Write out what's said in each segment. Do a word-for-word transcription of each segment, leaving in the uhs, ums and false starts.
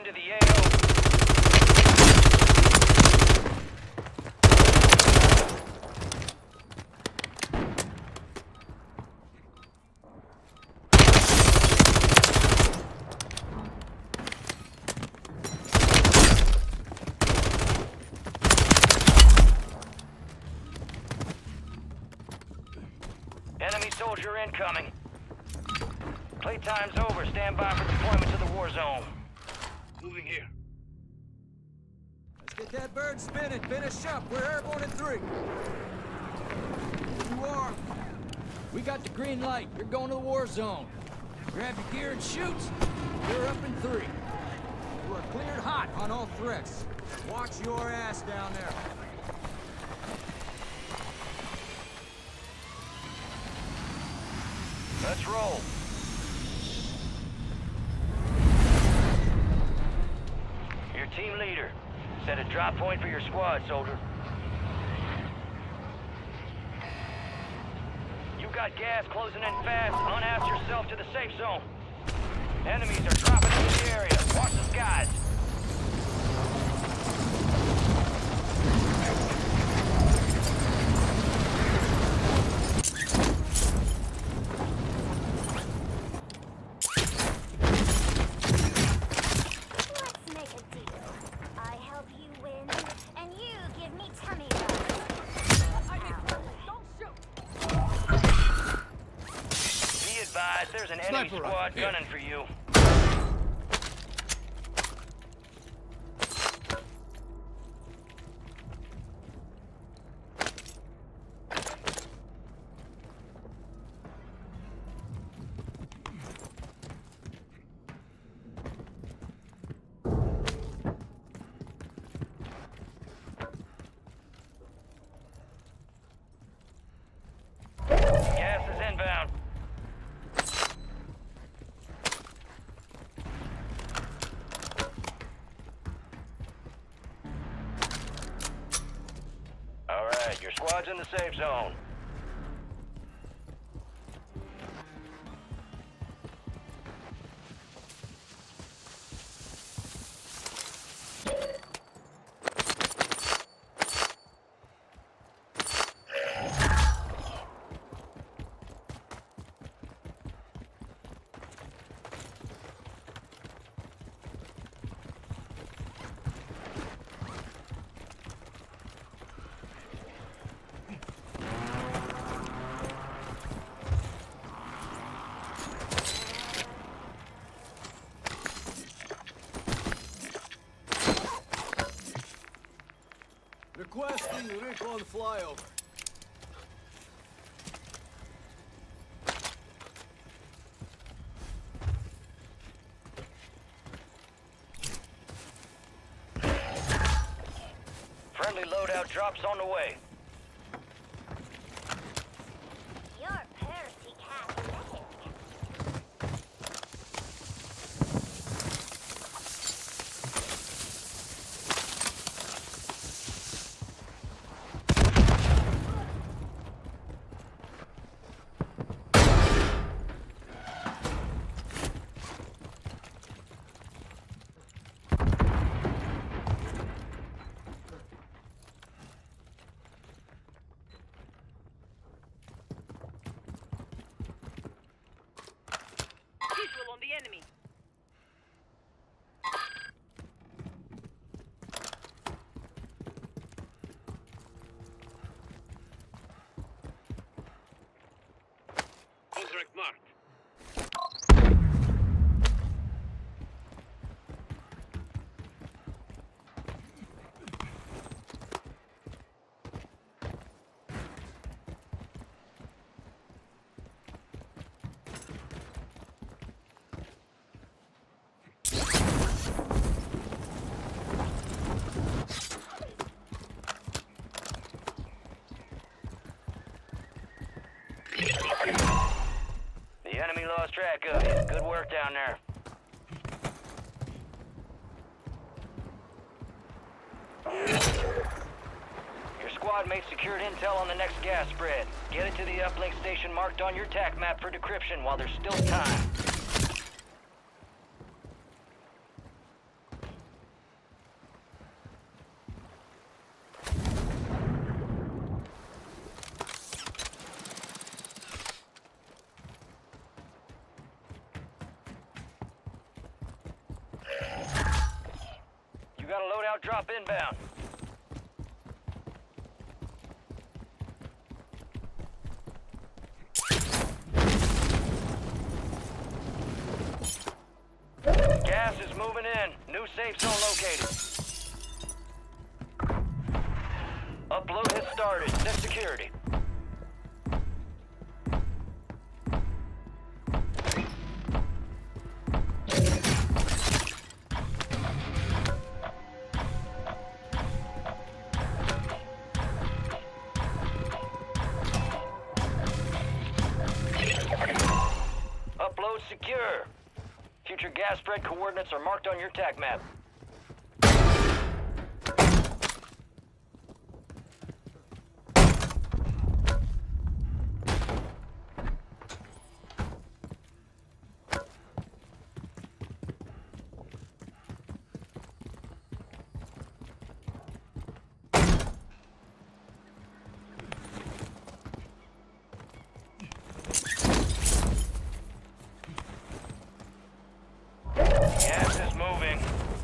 into the A O. Enemy soldier incoming. Playtime's over. Stand by for deployment to the war zone. Moving here. Let's get that bird spinning. Finish up. We're airborne in three. Here you are. We got the green light. You're going to the war zone. Grab your gear and shoot. We're up in three. You are cleared hot on all threats. Watch your ass down there. Let's roll. Your team leader. Set a drop point for your squad, soldier. You got gas closing in fast. Unass yourself to the safe zone. Enemies are dropping into the area. Watch the skies. There's an enemy Sniper squad right gunning for you. Gas is inbound. Your squad's in the safe zone. Requesting recon flyover. Friendly loadout drops on the way. Your Percy cat magic. Visual on the enemy. Contract marked. The enemy lost track of you. Good work down there. Your squad mate secured intel on the next gas spread. Get it to the uplink station marked on your tac map for decryption while there's still time. drop inbound. Gas is moving in. New safe zone located. Upload has started. Set security. Upload secure. Future gas spread coordinates are marked on your tac map. Gas is moving.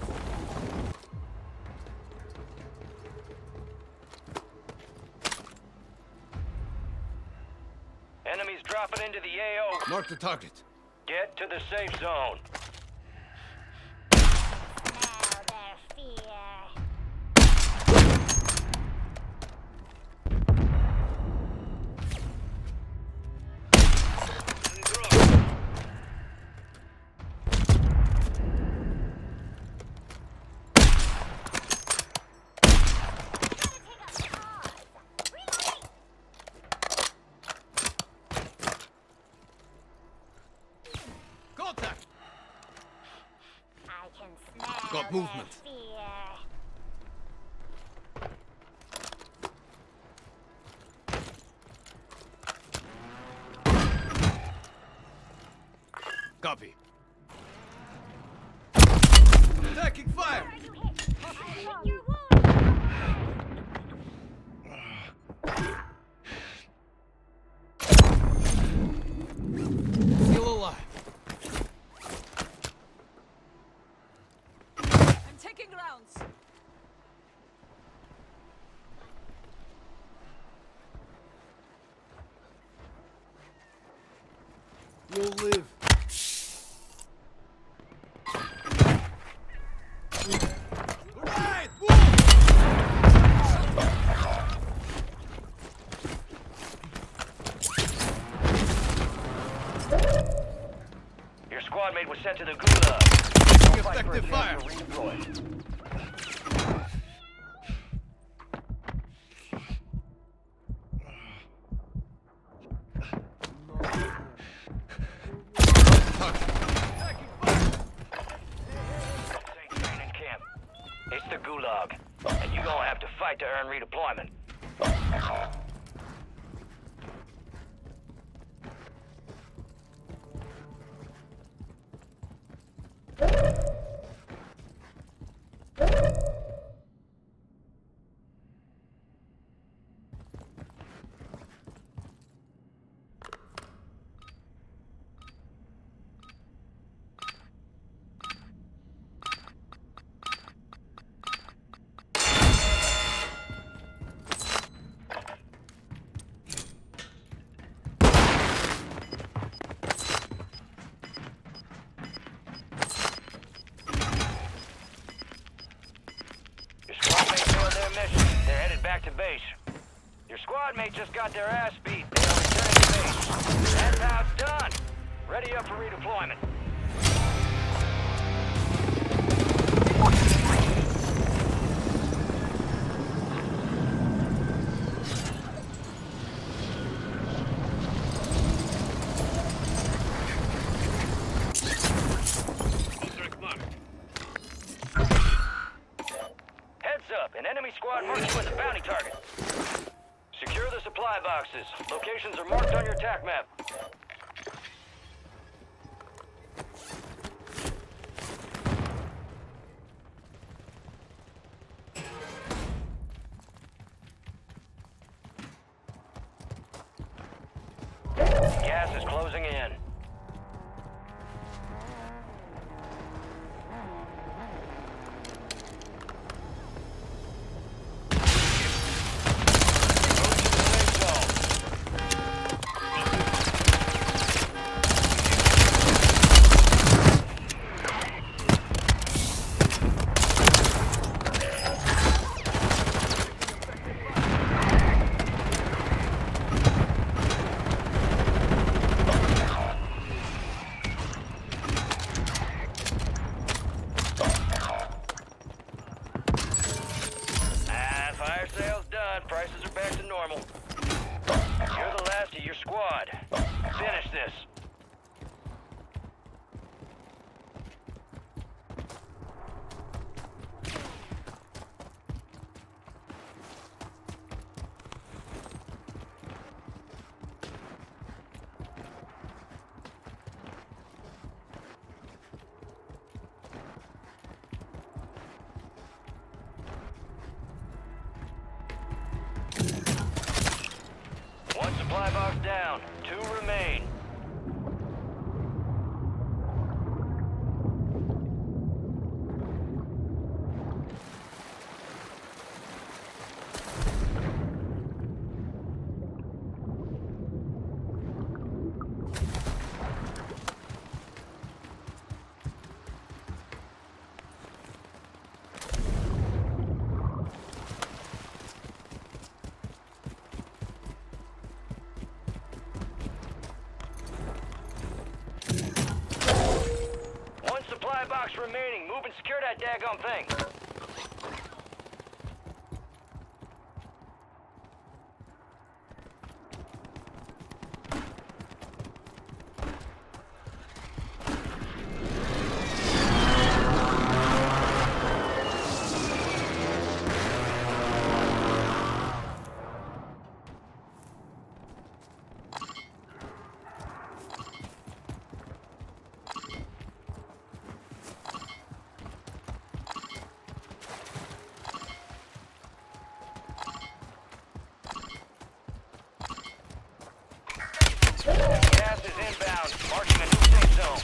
Enemies dropping into the A O. Mark the target. Get to the safe zone. Smell their fear. Contact! I can smell Got their movement. fear. Copy. Attacking fire! Where are you hit? I hit your wound. Still alive. I'm taking rounds. You'll live. Alright, Your squad mate was sent to the gulag. effective fire. Redeployed. Safe training camp. It's the gulag, and you're gonna have to fight to earn redeployment. Your squad mate failed their mission. They're headed back to base. Your squad mate just got their ass beat. They are returning to base. That's how it's done. Ready up for redeployment. Contract marked. Heads up, an enemy squad marked you as a bounty target. Secure the supply boxes. Locations are marked on your tac map. Gas is closing in. normal. You're the last of your squad. Finish this. One supply box down. Two remain. Supply box remaining. Move and secure that daggone thing. Gas is inbound, marking a new safe zone.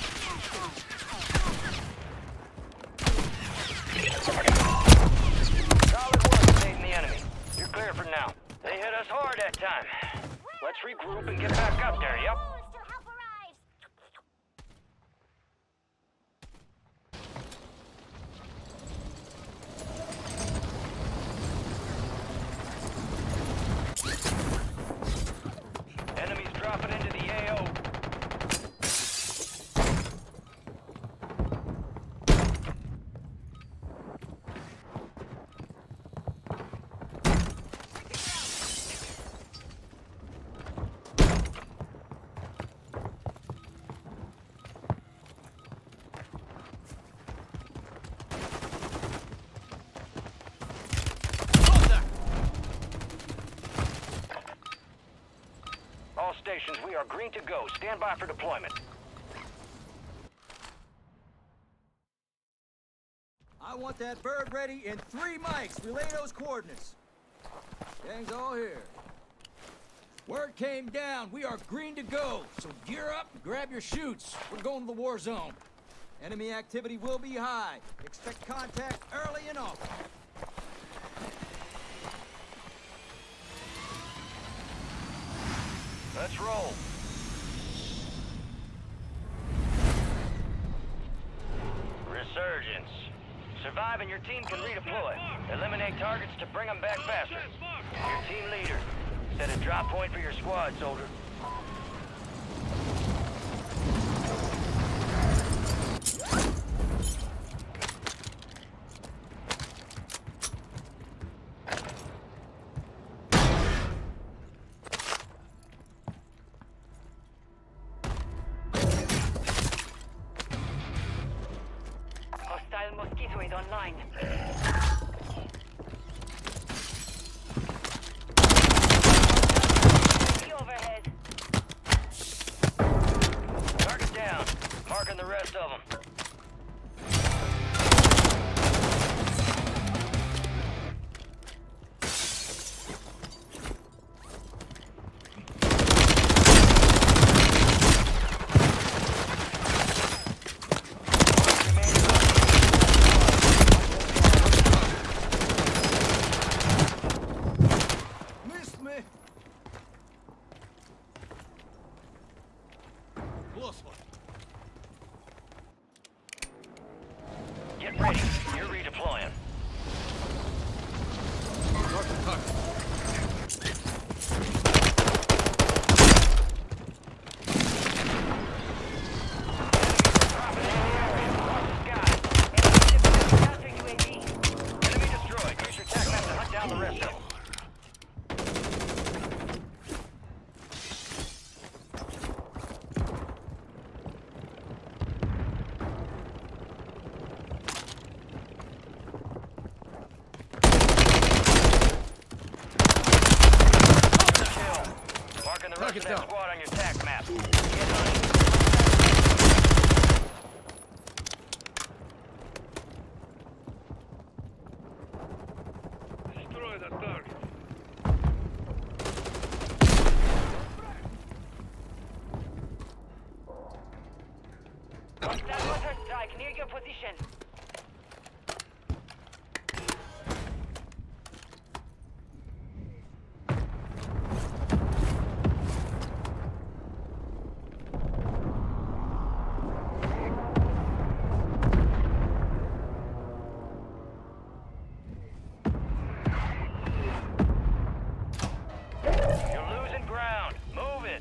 Solid work evading the enemy. You're clear for now. They hit us hard that time. Let's regroup and get back up there, yep? Booster help arrives. Enemies dropping into the A O. All stations, we are green to go. Stand by for deployment. I want that bird ready in three mics. Relay those coordinates. Gang's all here. Word came down. We are green to go. So gear up and grab your chutes. We're going to the war zone. Enemy activity will be high. Expect contact early and often. Let's roll. Resurgence. Survive and your team can redeploy. Eliminate targets to bring them back faster. Your team leader. Set a drop point for your squad, soldier. Hostile mosquitoid online. The overhead. Target down. Marking the rest of them. Missed me. Close one. Get ready. You're redeploying. Target, target. Dropping in the area. Watch the sky. Counter U A V. Enemy destroyed. Use your tac map to hunt down the rest of them. Check it rest of that out. squad on your tac map. Get hunting. Destroy that target. Hostile mortar strike near your position. You're losing ground. Move it.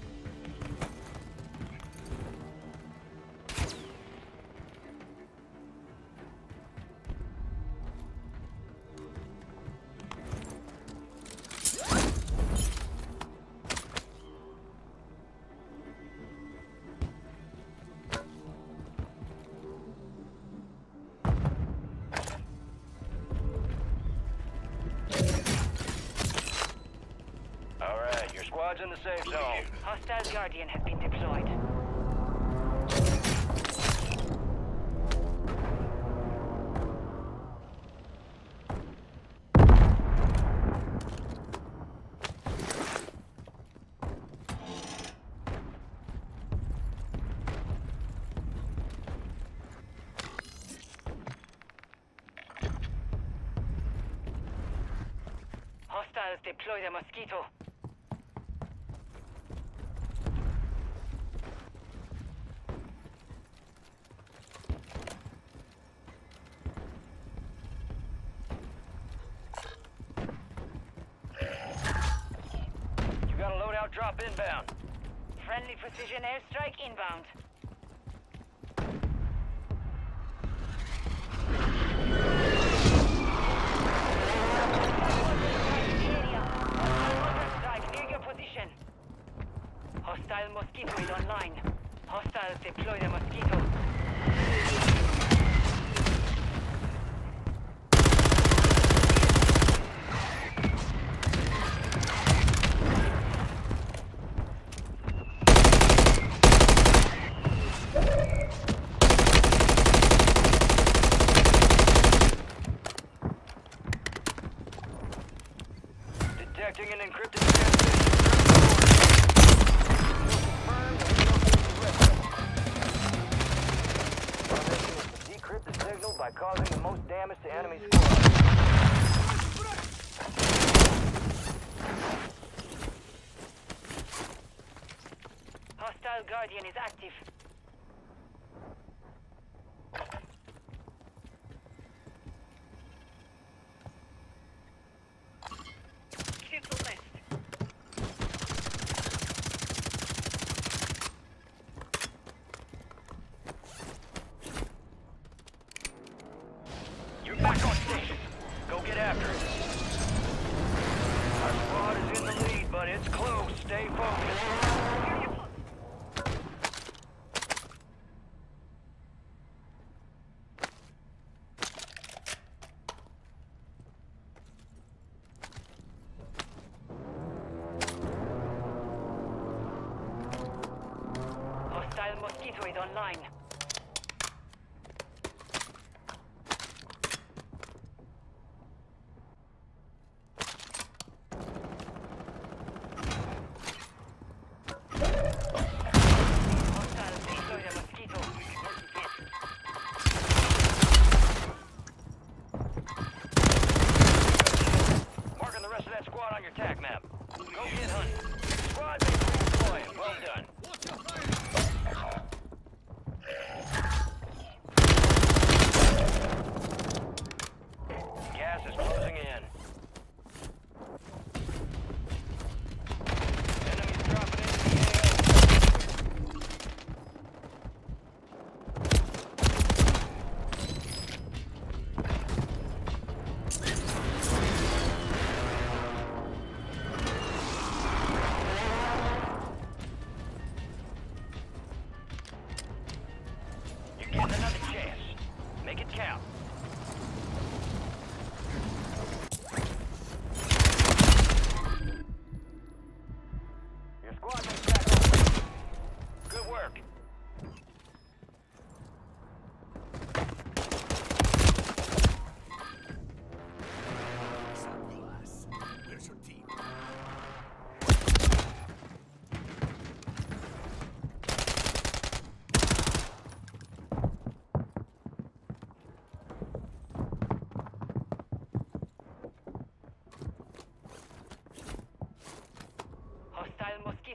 All right, your squad's in the safe zone. Hostile Guardian has been deployed. Hostiles deploy the mosquito. You got a loadout drop inbound. Friendly precision airstrike inbound. Hostile mosquito is online. Hostiles deploy the mosquito. Detecting an encrypted transmission. Decrypt the signal by causing the most damage to enemy squad. Hostile Guardian is active. Critical nest. You're back on station. Go get after it. Our squad is in the lead, but it's close. Stay focused. Hostile mosquito is online. Hostiles deploy the mosquito. Marking the rest of that squad on your tac map. Go get hunting. Squad mates redeploying. Well done.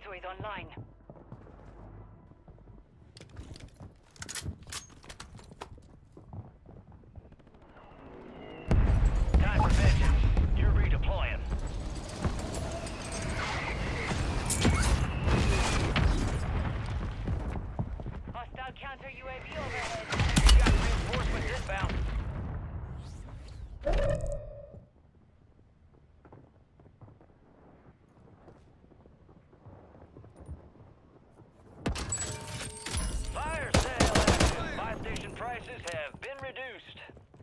mosquito is online. Time for vengeance. You're redeploying. Hostile counter U A V overhead. You got reinforcements inbound. Fire sale action. Buy station prices have been reduced.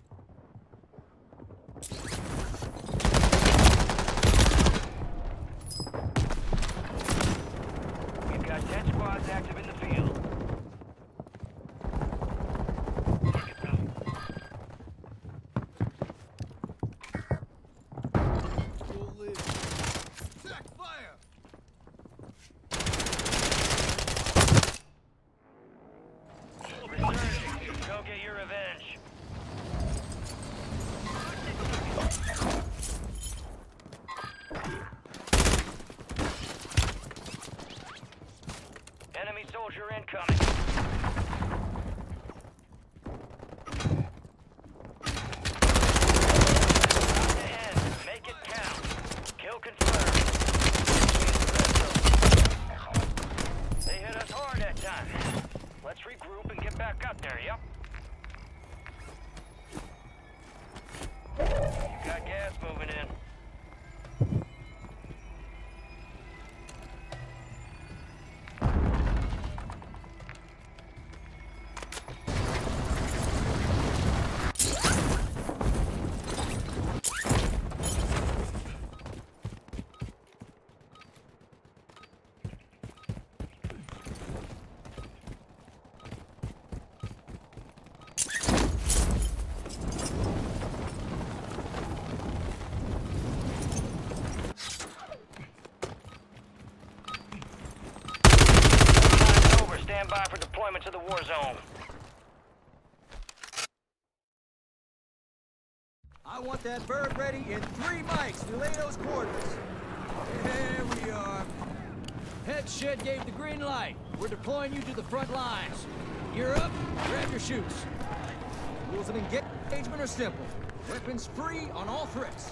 We've got ten squads active in the field. We'll live. Attack fire! Resurging. Go get your revenge. Enemy soldier incoming. About to end. Make it count. Kill confirmed. They hit us hard that time. Let's regroup and get back up there, yep? You got gas moving in. Time's over. Stand by for deployment to the war zone. I want that bird ready in three mics. Relay those quarters. Here we are. Head shed gave the green light. We're deploying you to the front lines. Gear up, grab your shoots. Rules of engagement are simple. Weapons free on all threats.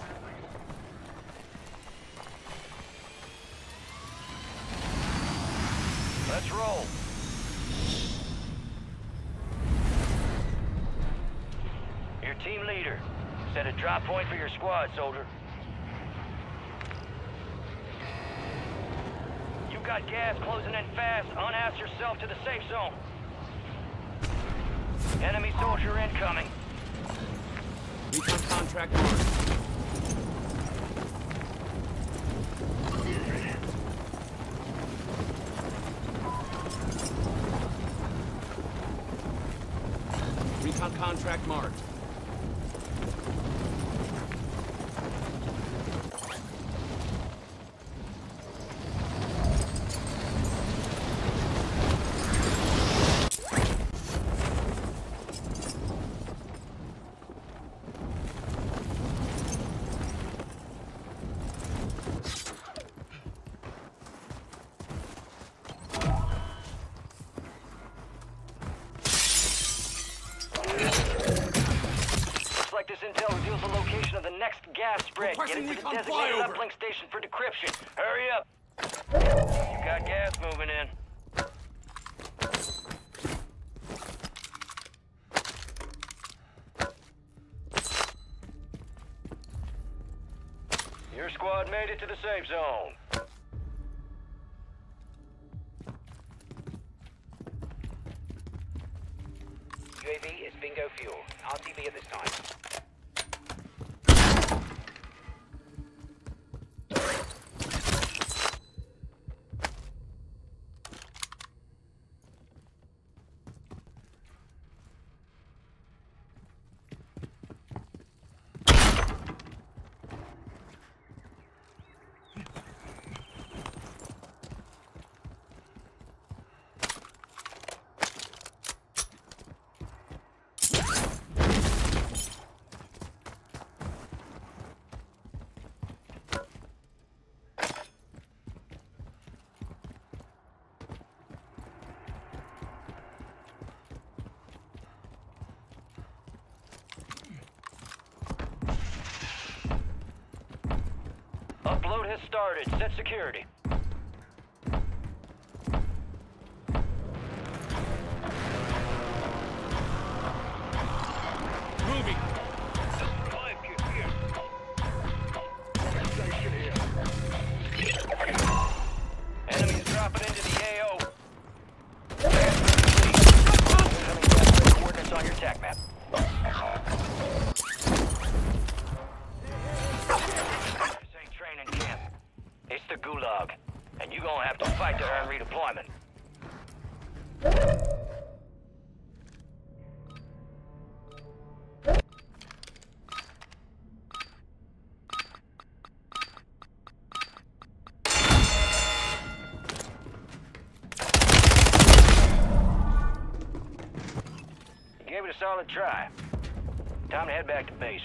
Let's roll. Your team leader. Set a drop point for your squad, soldier. You got gas closing in fast. Unass yourself to the safe zone. Enemy soldier incoming. Recon contract marked. Recon contract marked. Like this intel reveals the location of the next gas spread. Get Requesting it to the recon designated flyover. uplink station for decryption. Hurry up. You got gas moving in. Your squad made it to the safe zone. U A V is bingo fuel. R T B at this time. Upload has started. Set security. Moving. Revive kit here. Station here. Enemies dropping into the A O. Incoming coordinates on your tac map. This ain't training camp. It's the Gulag. And you gonna have to fight to earn redeployment. Gave it a solid try. Time to head back to base.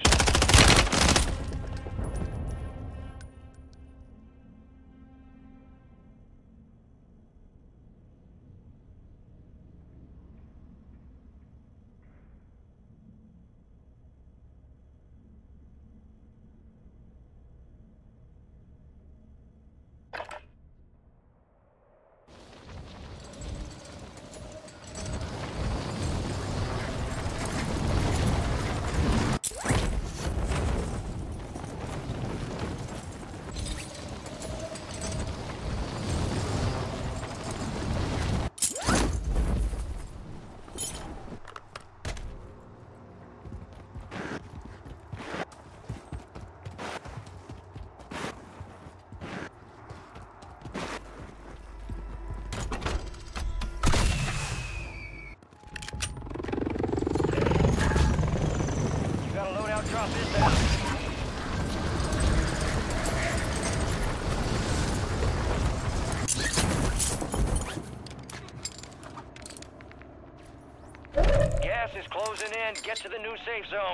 Drop inbound. Gas is closing in. Get to the new safe zone.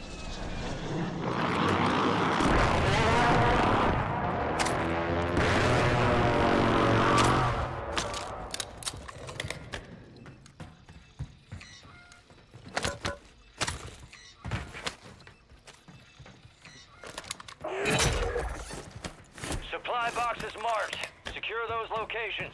Supply boxes marked. Secure those locations.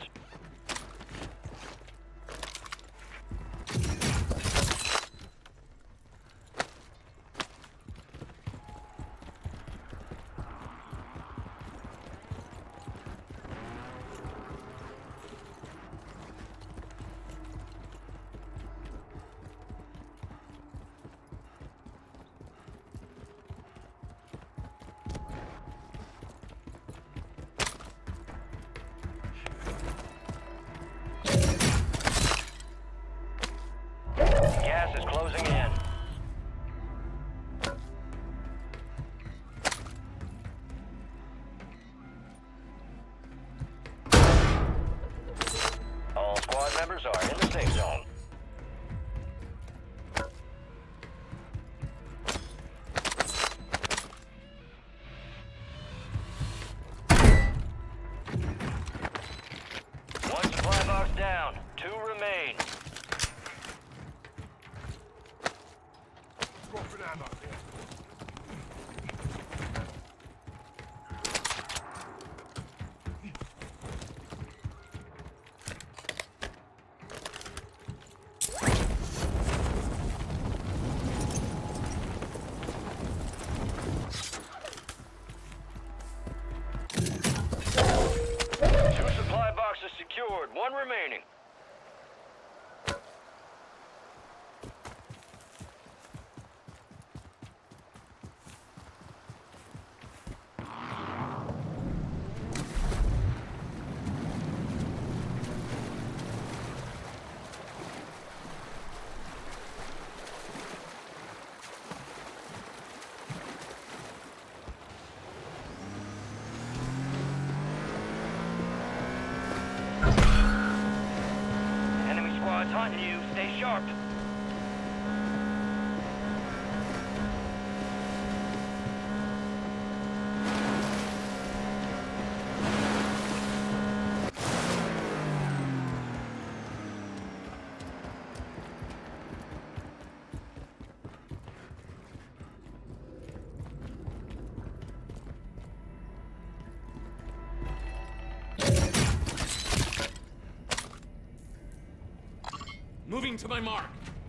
Gas is closing in. All squad members are in the safe zone. One supply box down. Two remain. Dropping ammo here. Two supply boxes secured. One remaining. Enemy squad's hunting you. Stay sharp. Moving to my mark.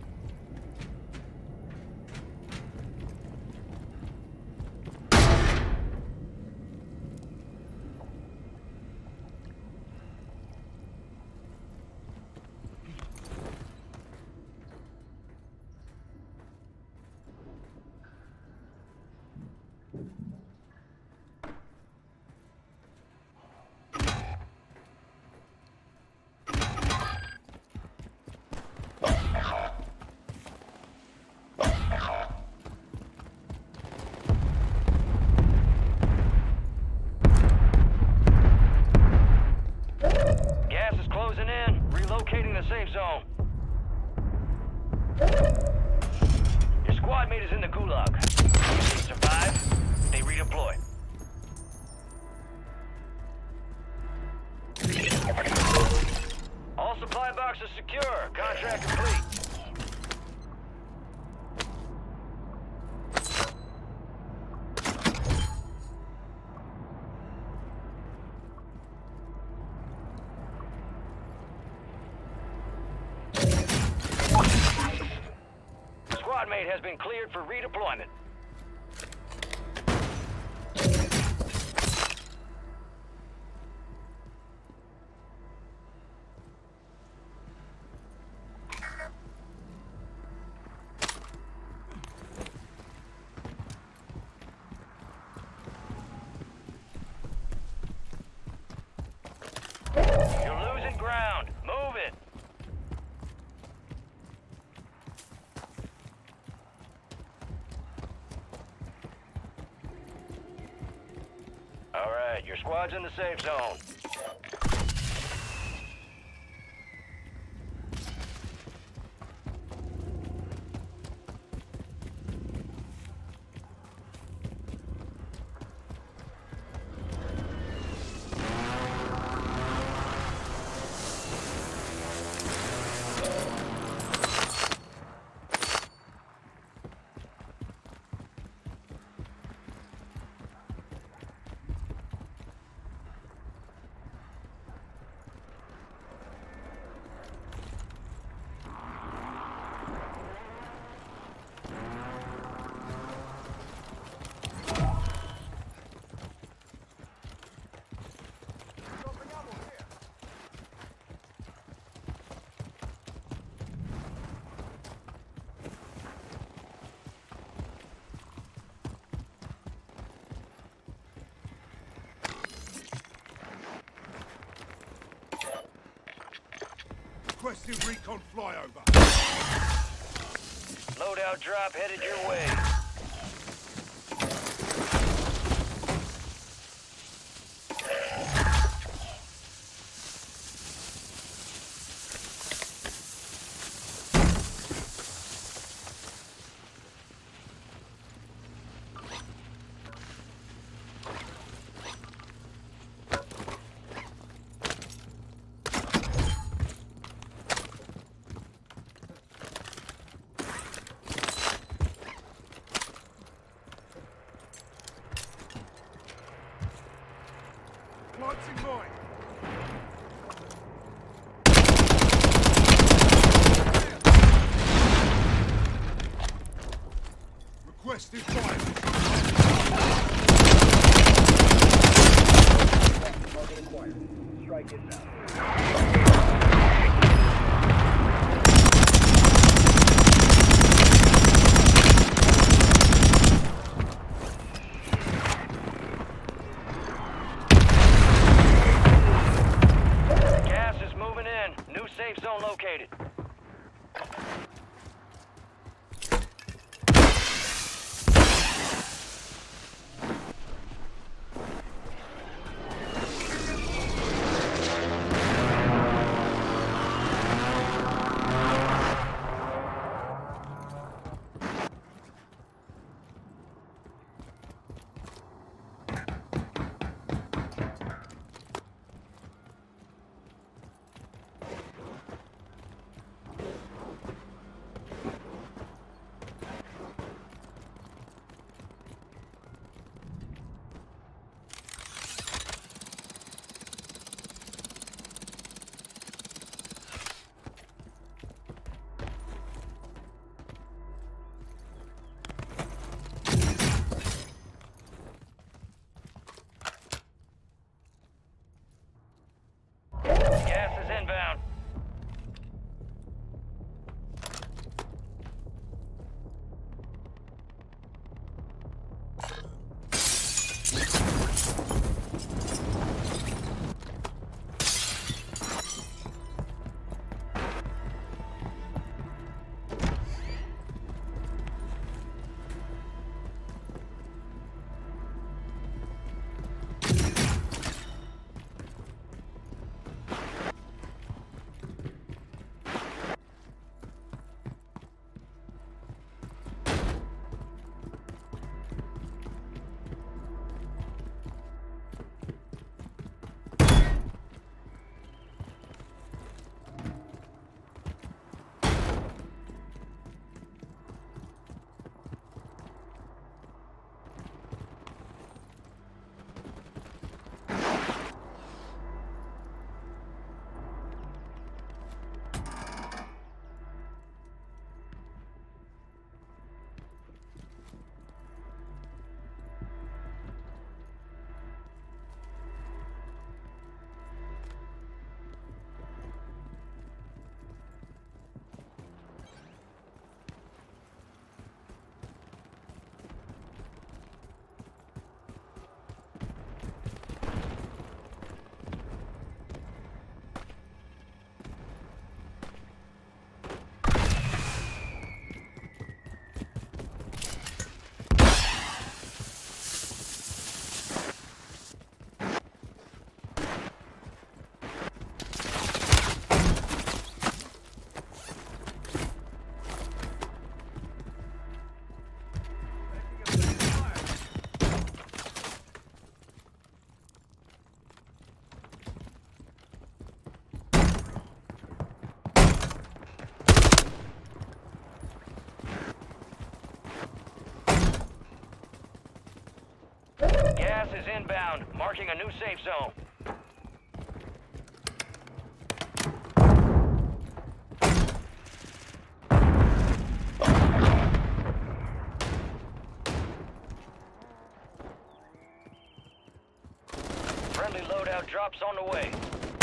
Gas is closing in. Relocating the safe zone. Your squad mate is in the gulag. If they survive, they redeploy. All supply boxes secure. Contract complete. Squad mate has been cleared for redeployment. You're losing ground. Move it. All right, your squad's in the safe zone. Requesting recon flyover. Loadout drop headed your way. Planting mine. Requesting fire. Strike inbound. Gas is moving in. New safe zone located. Gas is inbound, marking a new safe zone. Friendly loadout drops on the way.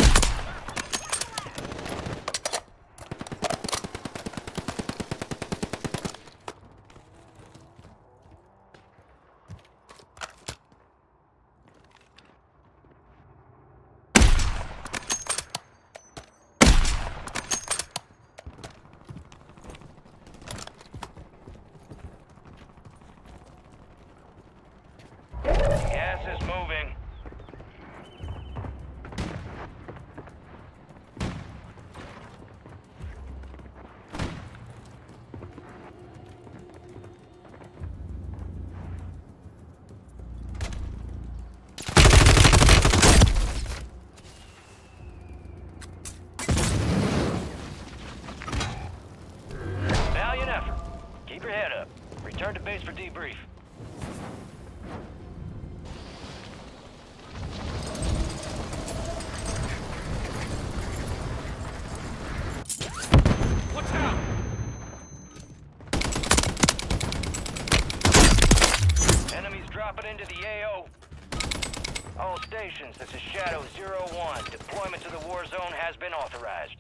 Gas is moving. Valiant effort. Keep your head up. Return to base for debrief. Watch out! Enemies dropping into the A O. All stations, this is Shadow zero one. Deployment to the war zone has been authorized.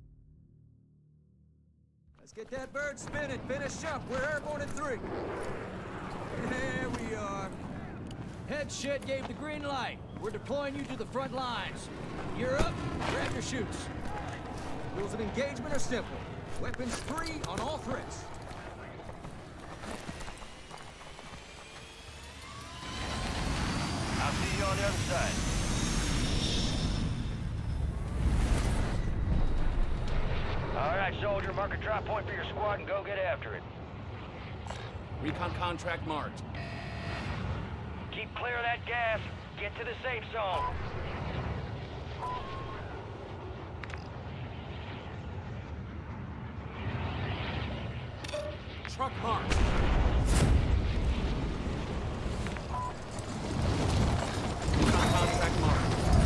Let's get that bird spinning. Finish up. We're airborne in three. There we are. Head shed gave the green light. We're deploying you to the front lines. You're up. Grab your shoots. Rules of engagement are simple. Weapons free on all threats. I'll see you on the other side. All right, soldier, mark a drop point for your squad and go get after it. Recon contract marked. Keep clear of that gas. Get to the safe zone. Truck marked. Recon contract marked.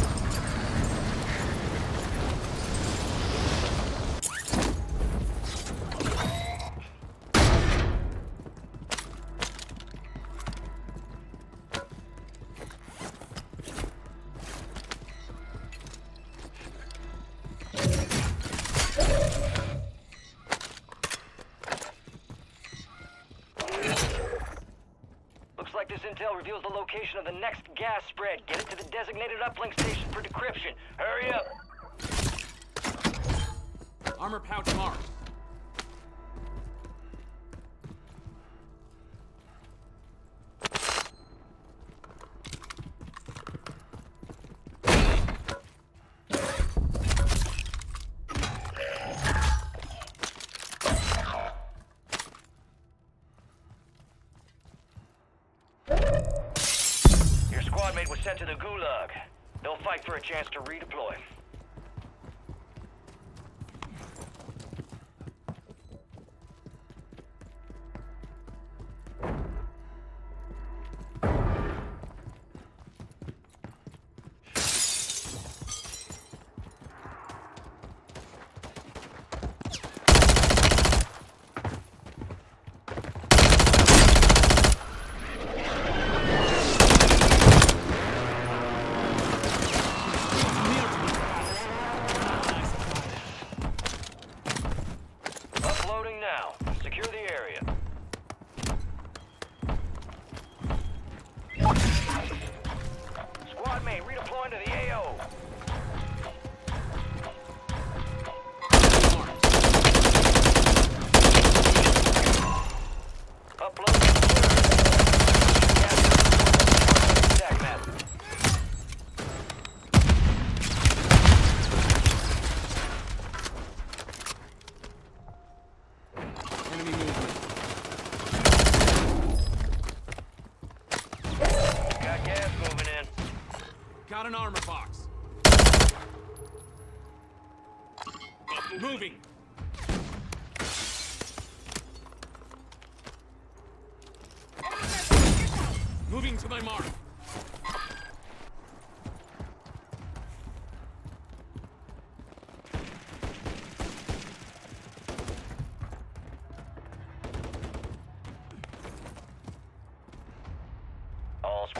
Looks like this intel reveals the location of the next gas spread. Get it to the designated uplink station for decryption. Hurry up! Armor pouch marked. Your squad mate was sent to the gulag. They'll fight for a chance to redeploy. Uploading now. Secure the area. Squad mate, redeploying to the A O. Upload. Stack map. Enemy movement. Got gas moving in. Got an armor box. Moving. Moving to my mark.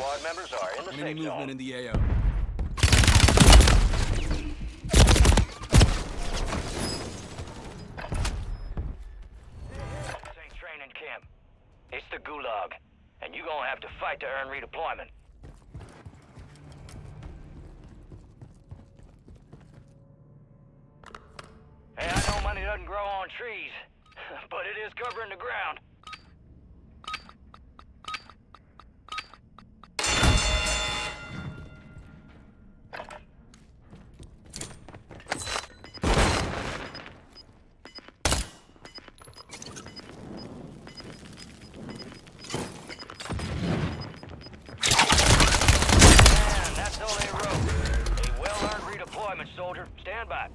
squad members are in the Enemy safe movement zone. in the A O. This ain't training camp. It's the gulag. And you gonna have to fight to earn redeployment. Hey, I know money doesn't grow on trees, but it is covering the ground. Man, that's all they wrote. A well-earned redeployment, soldier. Stand by.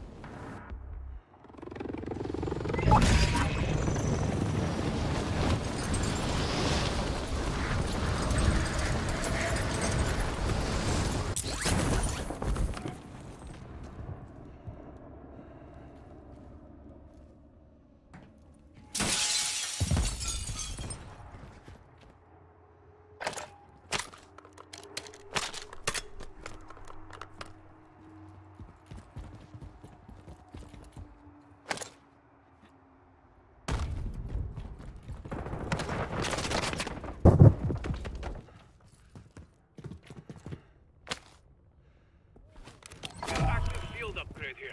Active field upgrade here.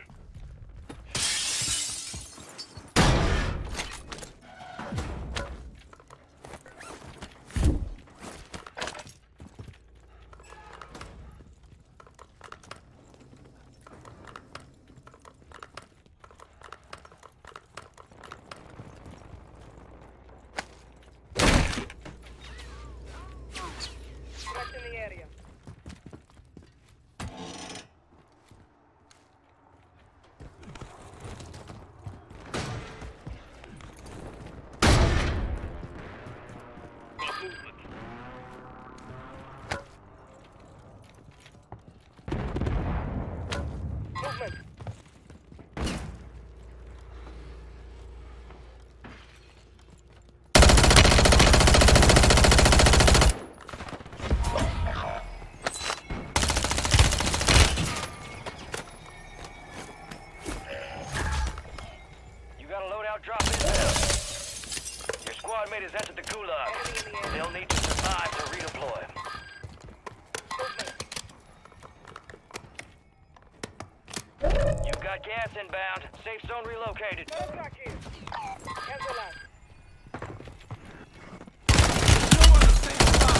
Threats in the area. Got movement. Movement. You got a loadout drop in there. Your squad mate has entered the gulag. Enemy in the area. They'll need to survive to redeploy. Movement. You've got gas inbound. Safe zone relocated. Contract here. Cancel that. Still on the same spot.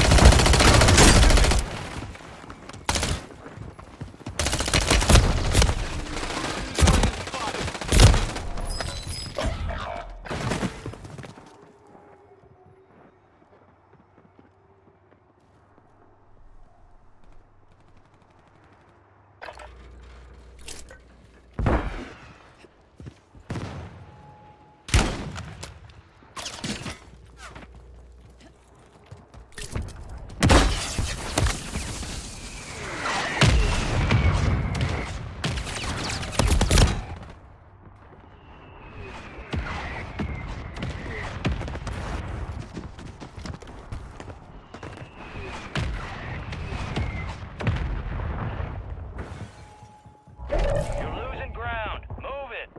You're losing ground. Move it.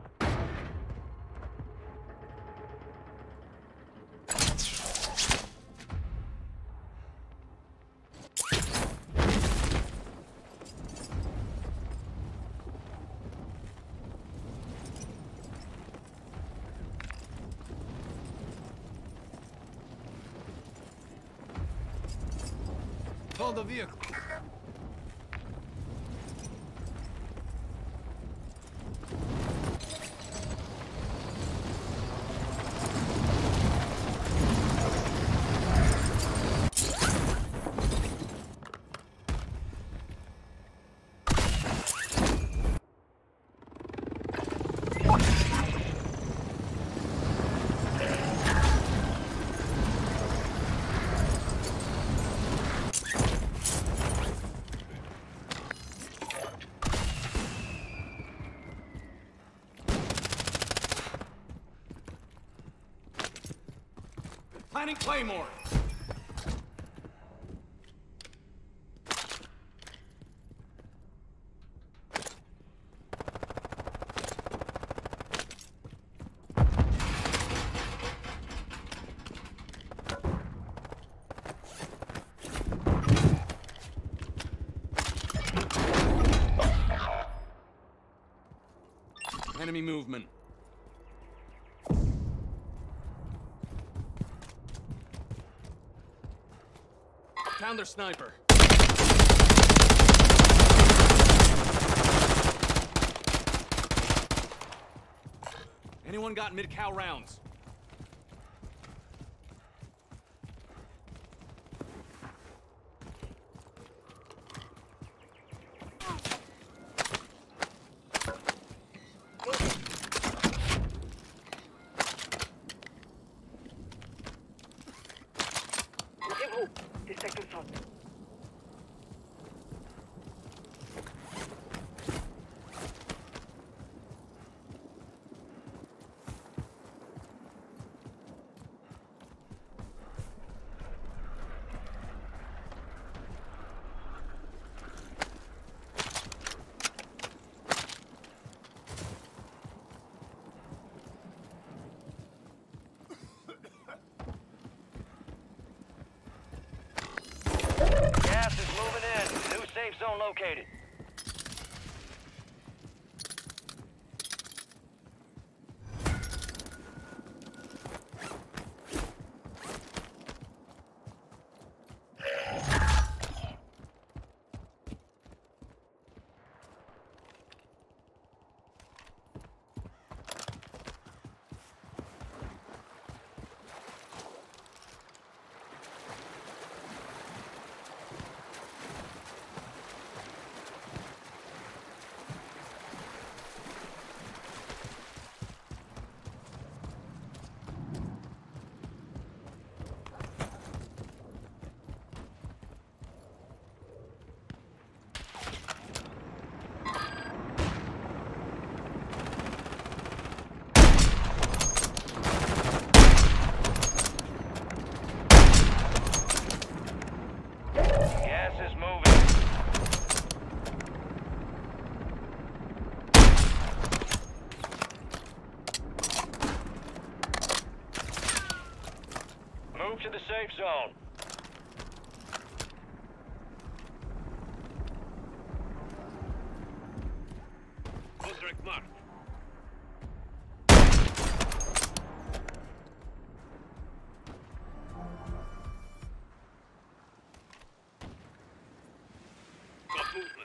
Call the vehicle. Planning Claymore. Enemy movement. Found their sniper. Anyone got mid-cal rounds? Gas is moving in. New safe zone located. Gas is moving. Move to the safe zone. Contract marked. Got movement.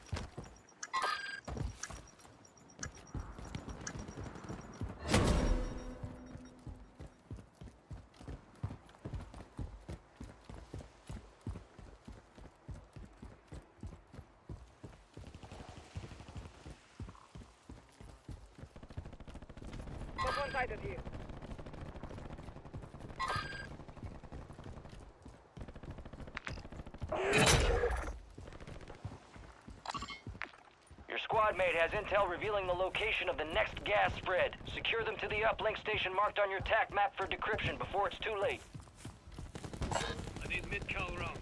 Got one side of you. Your squad mate has intel revealing the location of the next gas spread. Secure them to the uplink station marked on your tac map for decryption before it's too late. I need mid-cal round.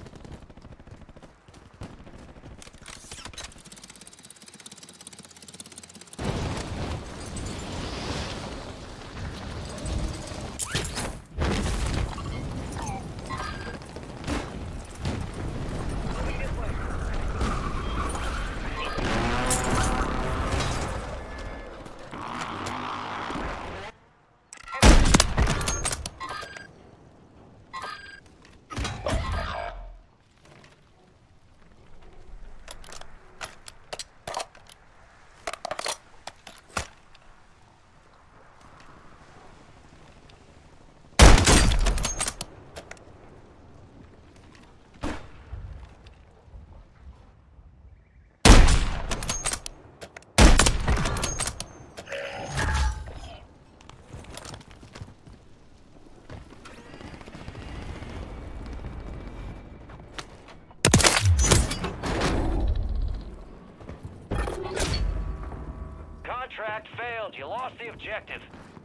Contract failed. You lost the objective.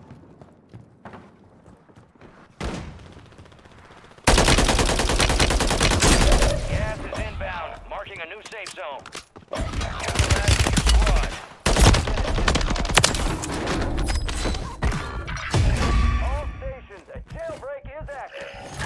Gas is inbound, marking a new safe zone. You're the last of your squad. All stations, a jailbreak is active.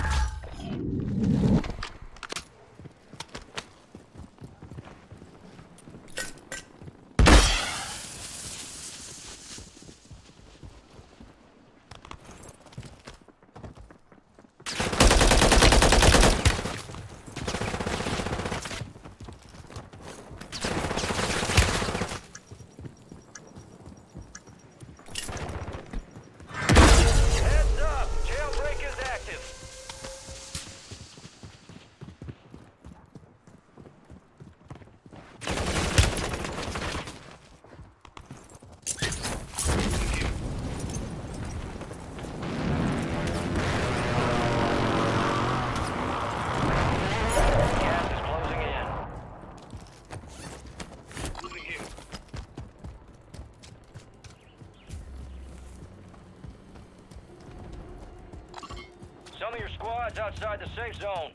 squads outside the safe zone.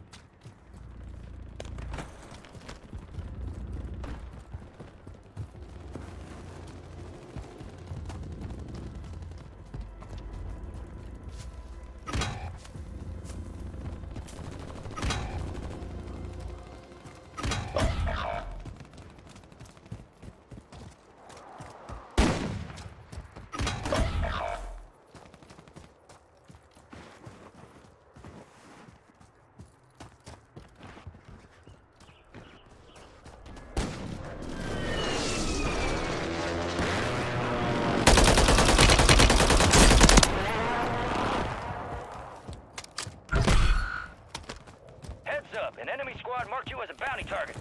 Up. An enemy squad marked you as a bounty target.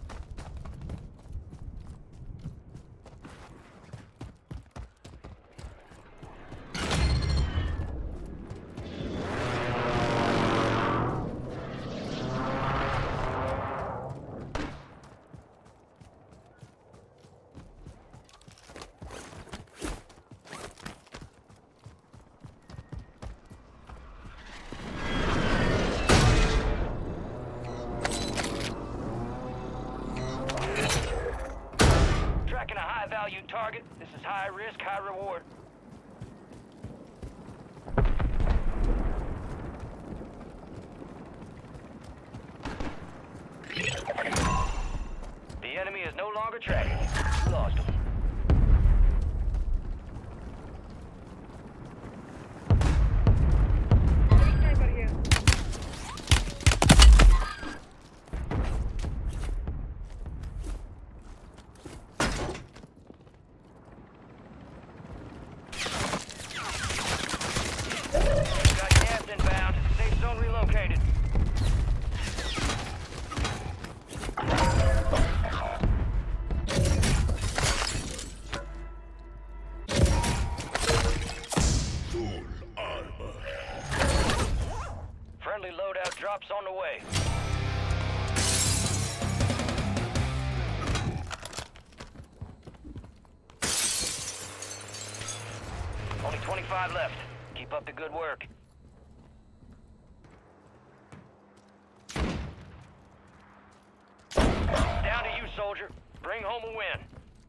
Tracking a high-value target. This is high risk, high reward. The enemy is no longer tracking. You lost him. Sniper here. Got gas inbound. Safe zone relocated. Friendly loadout drops on the way. Only twenty-five left. Keep up the good work. Down to you, soldier. Bring home a win.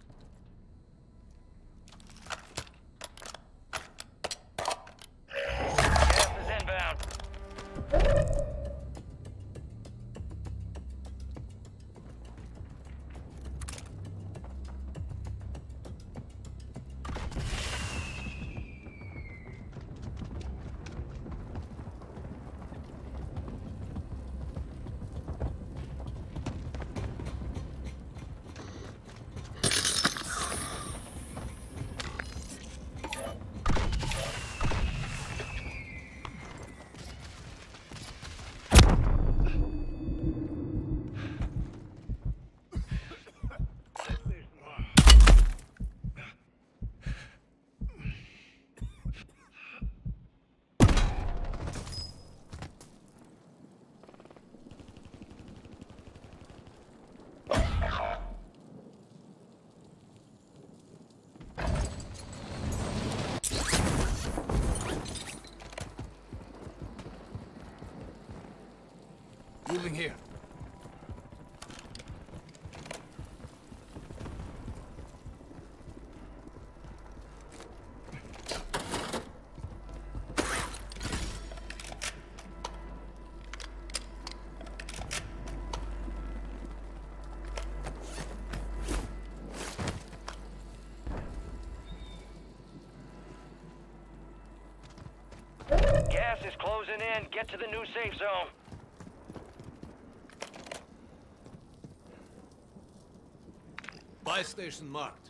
Gas is inbound. Moving here. Gas is closing in. Get to the new safe zone. Buy station marked.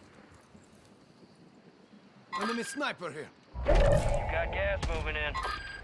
Enemy sniper here. You got gas moving in.